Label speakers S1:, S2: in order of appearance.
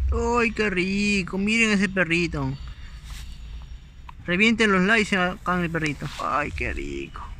S1: ¡Ay, qué rico! Miren ese perrito. Revienten los likes acá en el perrito. ¡Ay, qué rico!